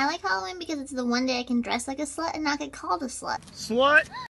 like Halloween because it's the one day I can dress like a slut and not get called a slut. Slut!